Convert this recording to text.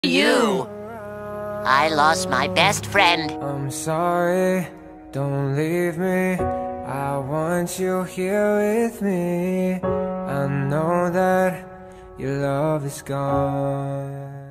You! I lost my best friend. I'm sorry, don't leave me. I want you here with me. I know that your love is gone.